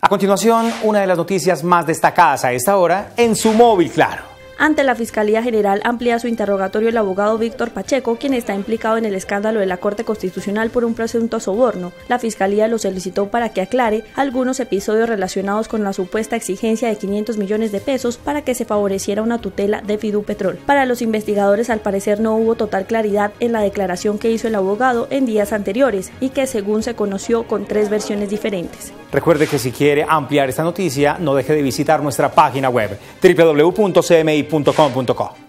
A continuación, una de las noticias más destacadas a esta hora en su móvil Claro. Ante la Fiscalía General amplía su interrogatorio el abogado Víctor Pacheco, quien está implicado en el escándalo de la Corte Constitucional por un presunto soborno. La Fiscalía lo solicitó para que aclare algunos episodios relacionados con la supuesta exigencia de 500 millones de pesos para que se favoreciera una tutela de Fidupetrol. Para los investigadores, al parecer no hubo total claridad en la declaración que hizo el abogado en días anteriores y que, según se conoció, con 3 versiones diferentes. Recuerde que si quiere ampliar esta noticia, no deje de visitar nuestra página web www.cmi.com.co.